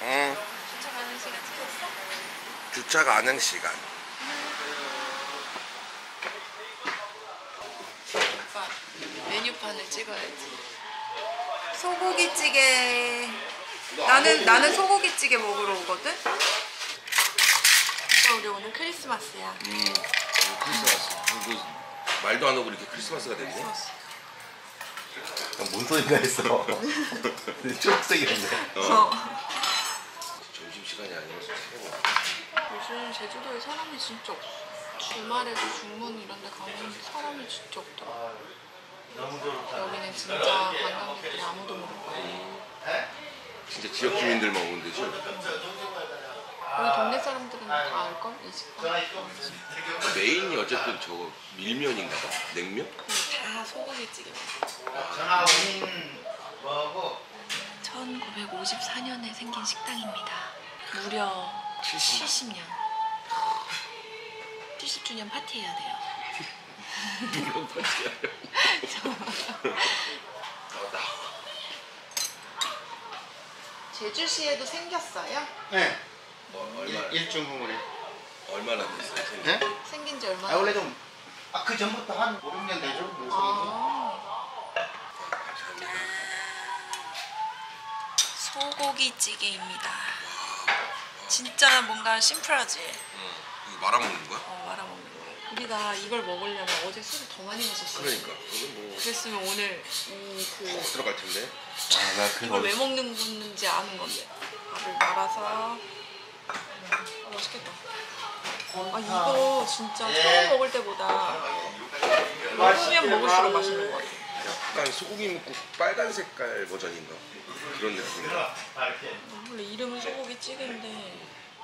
응. 주차 가는 시간 찍었어? 주차 가능 시간. 오빠 메뉴판을 찍어야지. 소고기찌개. 나는 소고기찌개 먹으러 오거든? 오빠 우리 오늘 크리스마스야. 크리스마스. 말도 안 하고 이렇게 크리스마스가 됐네. 뭔 소리가 했어. 초록색이었네. 점심시간이 아니라서 새고. 요즘 제주도에 사람이 진짜 없어. 주말에도 중문 이런 데 가면 사람이 진짜 없더라. 여기는 진짜 관광객들이 아무도 모르고 진짜 지역 주민들만 오는 데지? 우리 동네 사람들은 다 알걸? 이 식당? 메인이 어쨌든 저거 밀면인가 봐? 냉면? 다 소고기찌개. 1954년에 생긴 식당입니다. 무려 70년. 70주년 파티해야 돼요. 물론 파티야. 제주시에도 생겼어요? 네. 얼마, 일중후물에. 얼마나 됐어요? 네? 생긴 지 얼마나? 원래 좀, 그 전부터 한 5, 6년 되죠? 소고기찌개입니다. 진짜 뭔가 심플하지? 이거 말아먹는 거야? 말아먹는 거야. 우리가 이걸 먹으려면 어제 술을 더 많이 마셨어. 그러니까. 그건 뭐. 그랬으면 오늘 들어갈 텐데. 나 이걸 왜 먹는 건지 아는 건데. 밥을 말아서. 맛있겠다. 이거 진짜 처음 먹을 때보다 먹으면 먹을수록 맛있는 것 같아. 약간 소고기 묵국 빨간 색깔 버전인가? 그런 느낌인가? 원래 이름은 소고기찌개인데.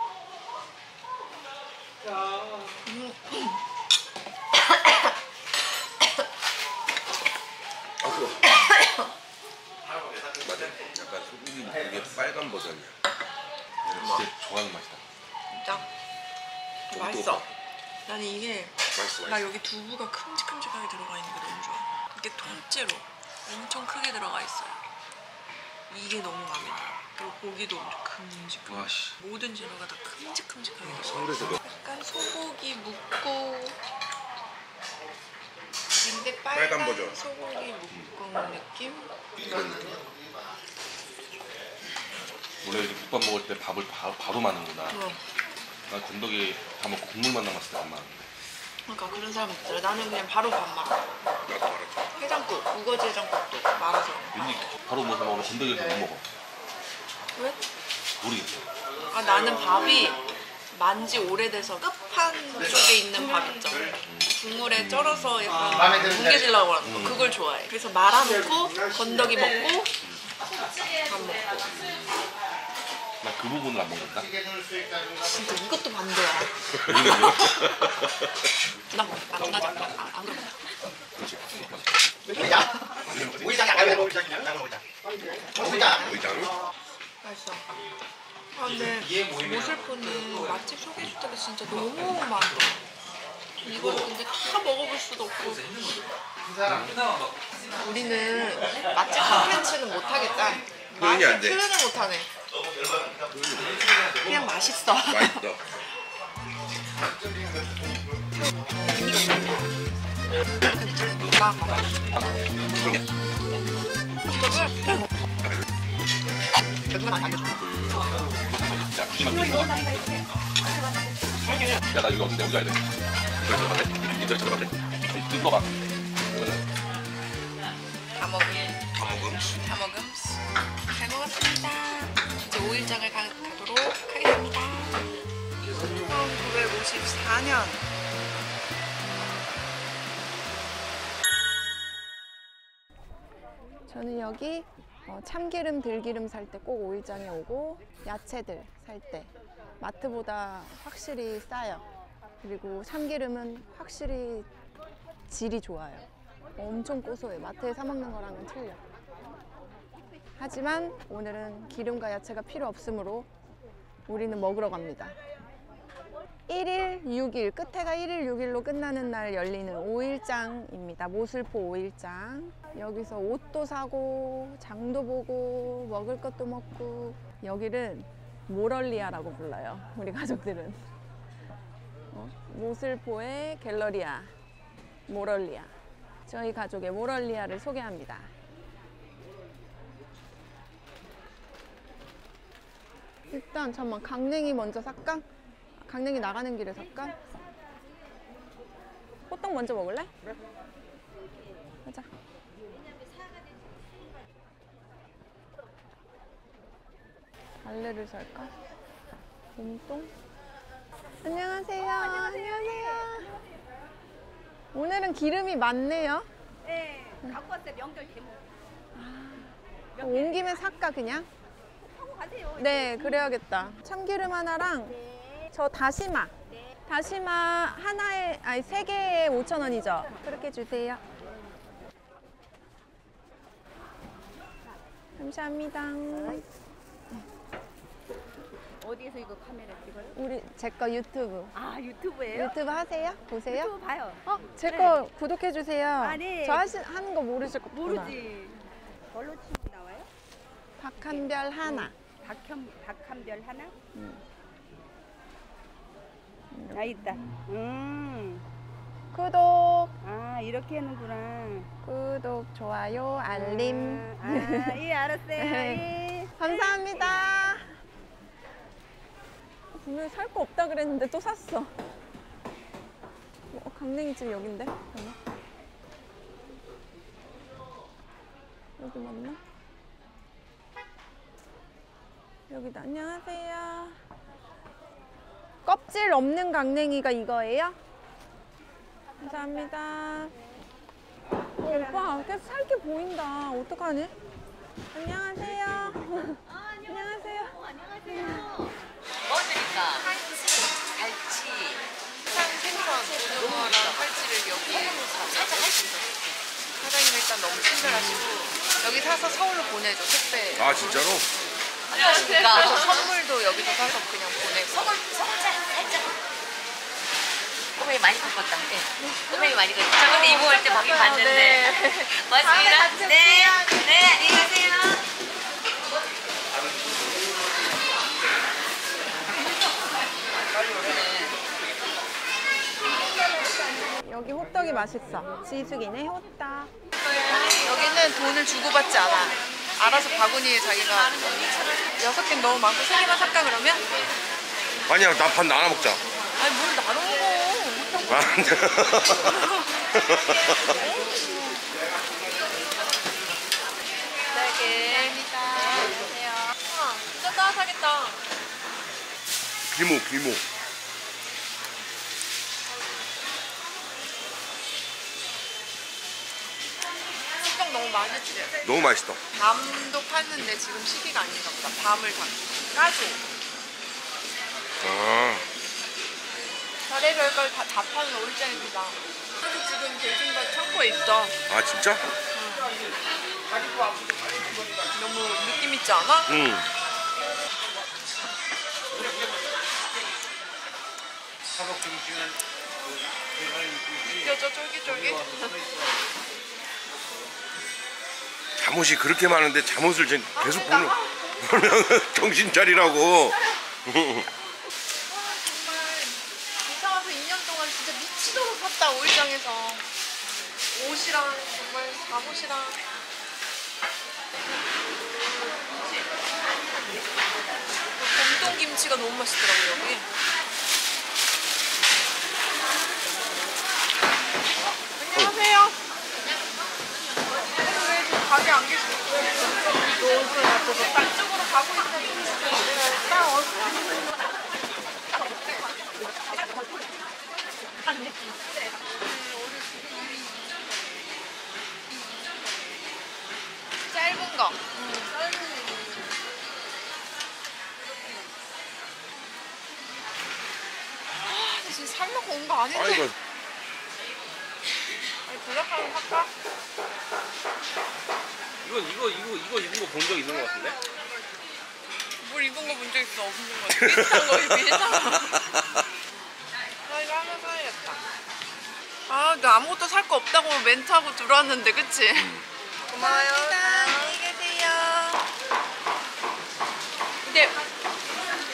맞아. 약간 소고기 묵국의 빨간 버전이야. 진짜 좋아하는 맛이다. 진짜? 좀 맛있어. 또 나는 이게 맛있어. 나 여기 두부가 큼직큼직하게 들어가 있는 게 너무 좋아. 이게 통째로 엄청 크게 들어가 있어요. 이게 너무 마음에 들어. 그리고 고기도 엄청 큼직큼. 와씨. 모든 재료가 다 큼직큼직하게 들어가. 서울에서 몇 약간 소고기 묵국. 근데 빨간 버전. 소고기 묵국 느낌? 이런 느낌. 원래 이렇게 국밥 먹을 때 밥을 바로 마는구나. 어. 난 건더기 다 먹고 국물만 남았을 때 안 마는데. 그러니까 그런 사람 있더라. 나는 그냥 바로 밥 말아. 나도 알았죠. 해장국, 우거지 해장국도 말아서. 왠지 바로 먹으면 건더기에서 못 먹어. 왜? 모르겠어. 나는 밥이 만지 오래돼서 끝판 쪽에 있는 밥 있죠. 국물에 쩔어서 약간 뭉개지려고 하는 거. 그걸 좋아해. 그래서 말아놓고 건더기 먹고 밥 먹고. 나 그 부분을 안 먹는다. 진짜 이것도 반대야. 안 가져. 안 그래. 오이장이 아니라 오이장이냐? 오이장. 맛있어. 근데 모슬포는 맛집 소개해줄 때가 진짜 너무 많아. 이걸 근데 다 먹어볼 수도 없고. 우리는 맛집 컨텐츠는 못하겠다. 표현이 안 돼. 표현을 못하네. 그냥 맛있어. 맛있다. 야, 나 여기 어딘데? 어디 가야 돼? 이들 들어가네. 뜯어봐. 다 먹음. 잘 먹었습니다. 이제 5일장을 가도록 하겠습니다. 1954년. 저는 여기 참기름, 들기름 살 때 꼭 5일장에 오고 야채들 살 때 마트보다 확실히 싸요. 그리고 참기름은 확실히 질이 좋아요. 엄청 고소해. 마트에 사 먹는 거랑은 틀려. 하지만 오늘은 기름과 야채가 필요 없으므로 우리는 먹으러 갑니다. 1일 6일, 끝에가 1일 6일로 끝나는 날 열리는 5일장입니다. 모슬포 5일장. 여기서 옷도 사고 장도 보고 먹을 것도 먹고. 여기는 모럴리아라고 불러요. 우리 가족들은. 모슬포의 갤러리아 모럴리아. 저희 가족의 모럴리아를 소개합니다. 일단 잠깐만, 강냉이 먼저 살까? 강냉이 나가는 길에 살까? 호떡 먼저 먹을래? 그래. 가자. 달래를 살까? 봄동? 안녕하세요. 안녕하세요. 오늘은 기름이 많네요. 네, 갖고 왔어요. 명절 제목. 온 김에 살까 그냥? 하고 가세요. 네, 그래야겠다. 참기름 하나랑 네. 저 다시마. 네. 다시마 하나에, 아니 3개에 5,000원이죠? 그렇게 주세요. 감사합니다. 어디에서 이거 카메라 찍어요? 우리 제 거 유튜브. 아, 유튜브예요? 유튜브 하세요? 보세요? 유튜브 봐요. 제 거 구독해 주세요. 아, 네. 저 하는 거 모르실 거구나. 모르지. 뭘로 치면 나와요? 박한별 하나. 박한별 하나? 아, 있다. 구독, 아, 이렇게 하는구나. 구독, 좋아요, 알림. 예, 알았어요. 예. 감사합니다. 분명히 살 거 없다 그랬는데 또 샀어. 강냉이집 여긴데? 잠깐만. 여기 맞나? 여기다. 안녕하세요. 껍질 없는 강냉이가 이거예요? 감사합니다. 오빠, 계속 살게 보인다. 어떡하니? 안녕하세요. 안녕하세요. 먹으니까 갈치, 생선, 고등어랑 팔치를 여기 살짝 할 수 있어. 사장님 일단 너무 친절하시고 여기 사서 서울로 보내줘, 택배. 아 진짜로? 그러니까 선물도 여기서 사서 그냥 보내고. 소금 살짝. 꼬맹이 많이 컸다. 네. 꼬맹이 많이 컸다. 저 근데 이모 올 때 거기 봤는데. 고맙습니다. 네. 네, 안녕히 가세요. 여기 호떡이 맛있어. 지숙이네 호떡. 여기는 돈을 주고받지 않아. 알아서 바구니에 자기가 6개는 너무 많고 3개만 살까 그러면? 아니야, 나 반 나눠 먹자. 아니 뭘 나눠 먹어. 네, 안녕하세요. 진짜 따뜻하겠다. 기모. 숙성 너무 맛있지? 너무 맛있다. 밤도 파는데 지금 시기가 아닌가 보다. 밤을 까줘. 아, 별의별 걸 다 파는 올장입니다. 지금 대중가 창고에 있어. 아 진짜? 너무 느낌 있지 않아? 응. 느껴져 쫄깃쫄깃. 잠옷이 그렇게 많은데 잠옷을 지금 계속 보면 정신 차리라고. 정말 이사 와서 2년 동안 진짜 미치도록 샀다 오일장에서. 옷이랑 정말 잠옷이랑. 봄동김치가 너무 맛있더라고요 여기. 안녕하세요. 왜 지금 가게 안 계시죠? 이쪽으로 가고 있는데 딱 짧은 거. 지금 살려고 온 거 아닌데. 아이고. 아니 블랙하면 살까? 이거 입은 거 본 적 있는 거 같은데? 뭘 입은 거 본 적 있어? 없는 거 같아. 비슷한 거 비슷한 거. 나 이거 하나 사야겠다. 아, 나 아무것도 살 거 없다고 멘트하고 들어왔는데, 그치? 고마워요. 안녕히 계세요. 근데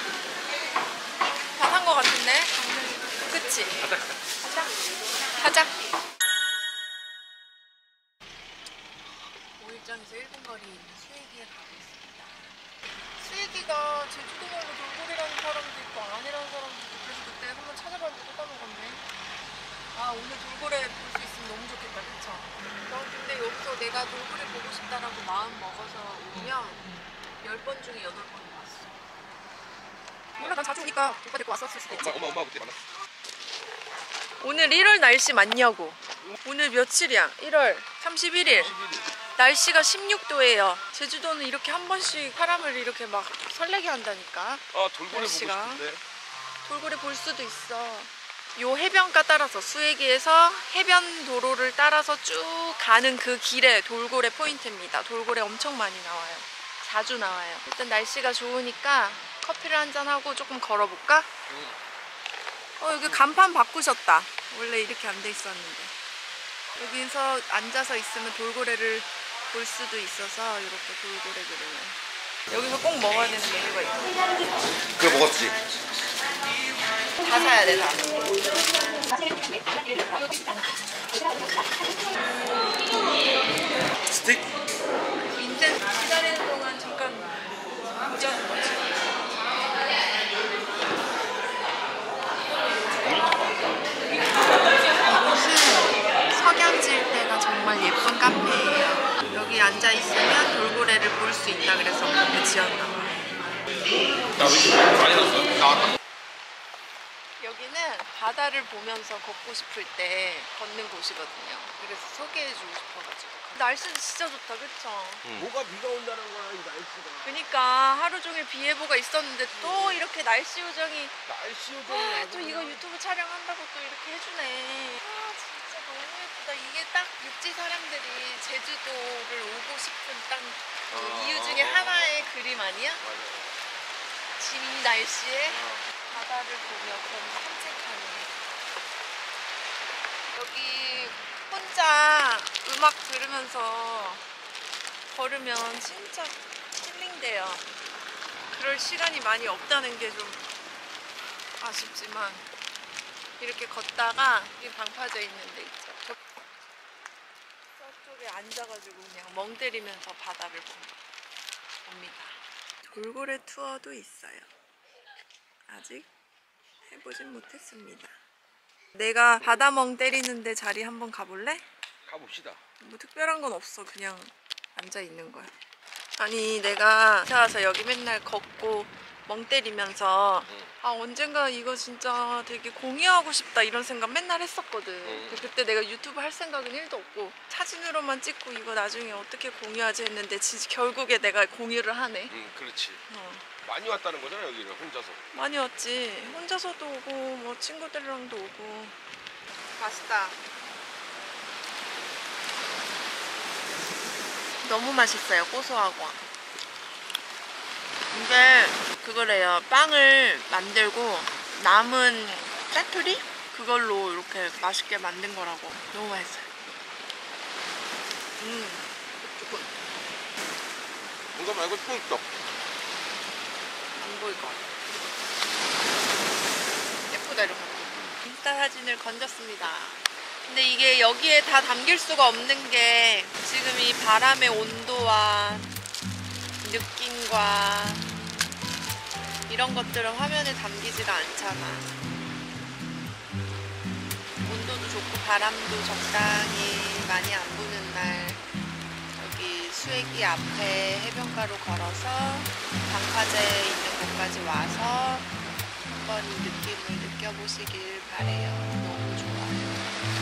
7분거리에 있는 수액이에 가고 있습니다. 수액이가 제주도 말로 돌고래라는 사람도 있고 아니라는 사람도 있고 그래서 그때 한번 찾아봤는데 또 까먹었네. 아 오늘 돌고래 볼 수 있으면 너무 좋겠다 그쵸? 난 근데 여기서 내가 돌고래 보고 싶다라고 마음 먹어서 오면 10번 중에 8번은 왔어. 몰라 난 자주 오니까 오빠 데리고 왔었을 수도 있지. 엄마 그때 만났어. 오늘 1월 날씨 맞냐고. 오늘 며칠이야? 1월 31일. 날씨가 16도예요. 제주도는 이렇게 한 번씩 사람을 이렇게 막 설레게 한다니까. 아 돌고래 날씨가. 보고 싶은데. 돌고래 볼 수도 있어. 요 해변가 따라서 수액이에서 해변 도로를 따라서 쭉 가는 그 길에 돌고래 포인트입니다. 돌고래 엄청 많이 나와요. 자주 나와요. 일단 날씨가 좋으니까 커피를 한잔하고 조금 걸어볼까? 여기 간판 바꾸셨다. 원래 이렇게 안 돼 있었는데. 여기서 앉아서 있으면 돌고래를 볼 수도 있어서 이렇게 돌고래 그림을. 여기서 꼭 먹어야 되는 메뉴가 있어. 그거 먹었지. 다 사야 돼, 다. 스틱? 인젠 기다리는 동안 잠깐 보자는 거지. 이곳은 석양지 일대가 정말 예쁜 카페예요. 여기 앉아 있으면 돌고래를 볼 수 있다 그래서 그렇게 지었나 봐. 나 왜 이렇게 많이 넣었어? 여기는 바다를 보면서 걷고 싶을 때 걷는 곳이거든요. 그래서 소개해주고 싶어가지고. 날씨는 진짜 좋다, 그쵸? 뭐가 비가 온다는 거야 이 날씨가. 그러니까 하루 종일 비 예보가 있었는데 또 이렇게 날씨 요정이 날씨 요정이 또 이거 유튜브 촬영한다고 또 이렇게 해주네. 아 진짜 너무 예쁘다. 이게 딱 육지 사람들이 제주도를 오고 싶은 딱 그 이유 중에 하나의 그림 아니야? 진 날씨에 바다를 보며 그런 산책하는. 여기 혼자 음악 들으면서 걸으면 진짜 힐링돼요. 그럴 시간이 많이 없다는 게 좀 아쉽지만 이렇게 걷다가 이 방파제 있는 데 있죠. 저쪽에 앉아가지고 그냥 멍 때리면서 바다를 봅니다. 돌고래 투어도 있어요. 아직 해보진 못했습니다. 내가 바다 멍 때리는데 자리 한번 가볼래? 가봅시다. 뭐 특별한 건 없어. 그냥 앉아 있는 거야. 아니 내가 와서 여기 맨날 걷고 멍 때리면서 아 언젠가 이거 진짜 되게 공유하고 싶다 이런 생각 맨날 했었거든. 근데 그때 내가 유튜브 할 생각은 1도 없고 사진으로만 찍고 이거 나중에 어떻게 공유하지 했는데 진짜 결국에 내가 공유를 하네. 그렇지. 많이 왔다는 거잖아 여기는 혼자서. 많이 왔지. 혼자서도 오고 뭐 친구들이랑도 오고. 맛있다. 너무 맛있어요. 고소하고. 이게 그거래요. 빵을 만들고 남은 짜투리? 그걸로 이렇게 맛있게 만든 거라고. 너무 맛있어요. 조금 뭔가 말고 뽕떡. 안 보일 것 같아. 예쁘다 이렇게. 인스타 사진을 건졌습니다. 근데 이게 여기에 다 담길 수가 없는 게 지금 이 바람의 온도와 느낌과 이런 것들은 화면에 담기지가 않잖아. 온도도 좋고 바람도 적당히 많이 안 부는 날 여기 수액이 앞에 해변가로 걸어서 방파제 있는 곳까지 와서 한번 이 느낌을 느껴보시길 바래요. 너무 좋아요.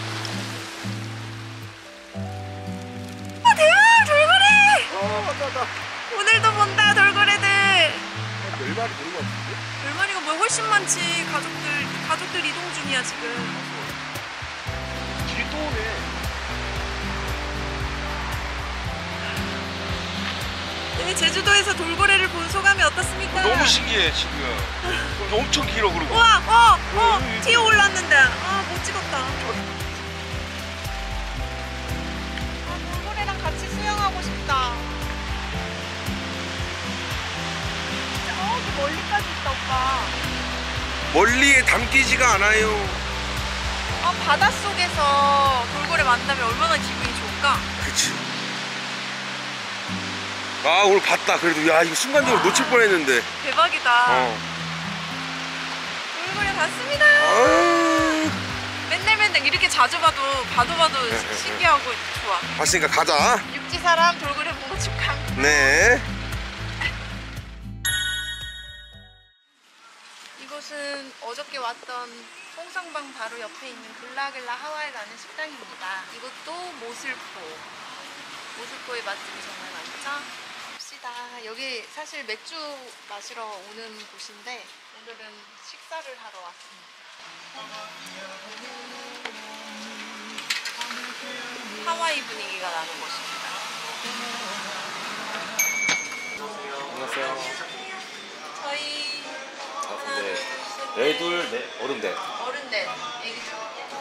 아 대박! 돌고래! 맞다. 오늘도 본다 돌고래들. 몇 마리 되는 거 같은데? 10마리가 뭐 훨씬 많지. 가족들 이동 중이야 지금. 길이 또 오네. 네, 제주도에서 돌고래를 본 소감이 어떻습니까? 너무 신기해 지금. 엄청 길어 그리고. 우와! 뒤에 올랐는데 못 찍었다. 돌고래랑 같이 수영하고 싶다. 저기 멀리까지 있다 오빠. 멀리에 담기지가 않아요. 바닷속에서 돌고래 만나면 얼마나 기분이 좋을까? 그치. 아 오늘 봤다. 그래도 야 이거 순간적으로 놓칠 뻔했는데. 대박이다. 돌고래 봤습니다. 맨날 이렇게 자주 봐도 신기하고 좋아. 봤으니까 가자. 육지 사람 돌고래 본 거 축하합니다. 네. 이곳은 어저께 왔던 홍성방 바로 옆에 있는 글라글라 하와이라는 식당입니다. 이것도 모슬포의 맛집이 정말 많죠? 봅시다. 여기 사실 맥주 마시러 오는 곳인데 오늘은 식사를 하러 왔습니다. 하와이 분위기가 나는 곳입니다. 안녕하세요. 저희 하나, 네. 둘, 셋, 여기 둘, 넷, 어른 넷. 어른 넷, 애기 둘.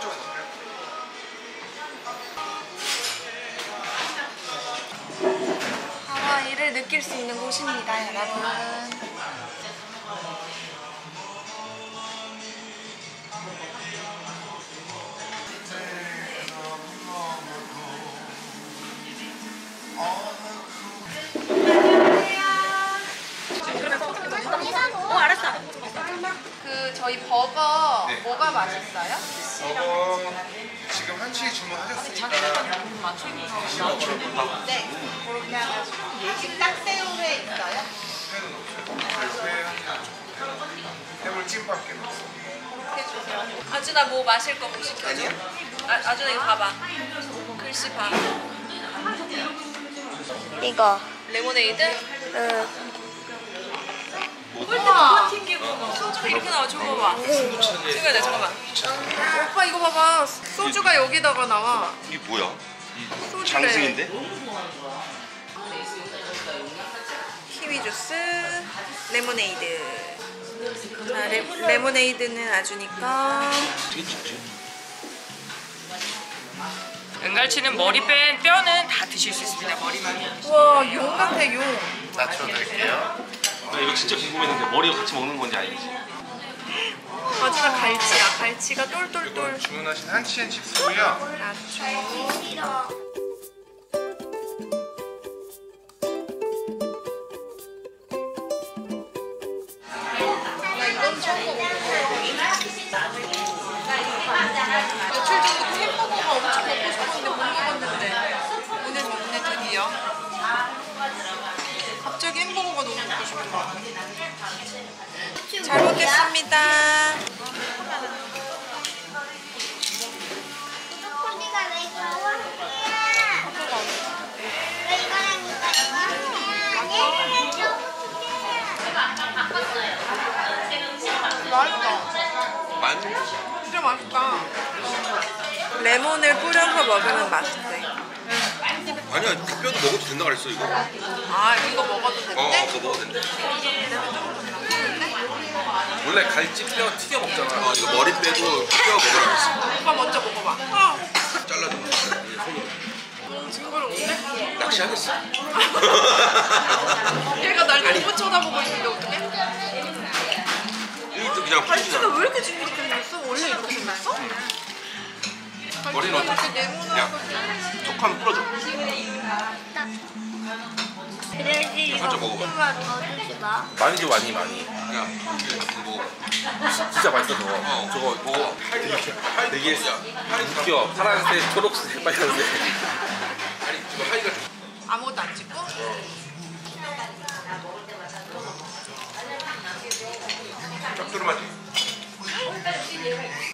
하와이를 느낄 수 있는 곳입니다, 여러분. 그 저희 버거 뭐가 맛있어요? 지금 한치에 주문하셨으니까. 네, 그렇게 해가지고 딱새우회 있어요? 해물찜밖에 없어. 그렇게 주세요. 아준아 뭐 마실 거 뭐 시켜줘? 아준아 이거 봐봐. 글씨 봐. 이거. 레모네이드? 응. 우와! 소주가 이렇게 나와. 저거 봐봐. 찍어야 돼, 잠깐만. 오빠 이거 봐봐. 소주가 여기다가 나와. 이게 뭐야? 소주래. 장승인데? 키위 주스, 레모네이드. 자, 레모네이드는 아주니까. 어떻게 찍지? 은갈치는 머리 뺀 뼈는 다 드실 수 있습니다. 머리만. 우와, 용 같아, 용. 낮춰드릴게요. 나 이거 진짜 궁금했는데 머리가 같이 먹는 건지 아닌지. 아주가 갈치야. 갈치가 똘똘똘. 주문하신 한치 앤 칩스고요. 나초. 나 이건 처음 먹어보고. 며칠 전부터 햄버거가 엄청 먹고 싶었는데 못 먹었는데 오늘 드디어 갑자기 햄버거가 너무 먹고 싶더라. 잘 먹겠습니다. 언니가 왜 좋아해? 왜 이거라니까 맛있다. 진짜 맛있다. 레몬을 뿌려서 먹으면 맛있대. 아니야, 그 뼈도 먹어도 된다 그랬어 이거. 아, 이거 먹어도 된대? 그거 먹어도 된대. 원래 갈치 뼈 튀겨 먹잖아. 이거 머리 빼고 뼈 먹으라 그랬어. 오빠 먼저 먹어봐. 잘라줘. 손으로. 징그러운데? 낚시하겠어. 얘가 날 너무 쳐다보고 있는데 어떡해? 이것도 그냥 갈치가 풀지잖아. 왜 이렇게 징그럽게 생겼어? 원래 이렇게 생겼어? 머리는 어떻게? 네모나고 톡하면 풀어줘. 그래야지 이거 살짝 먹어봐. 볶음밥 더 주지 마. 많이 줘, 많이. 야, 이거 먹어. 진짜 맛있어 저거. 저거 먹어. 되게 웃겨. 파란색, 초록색, 빨간색. 아니 지금 하이가 좀. 아무것도 안 찍고? 짭조름하지?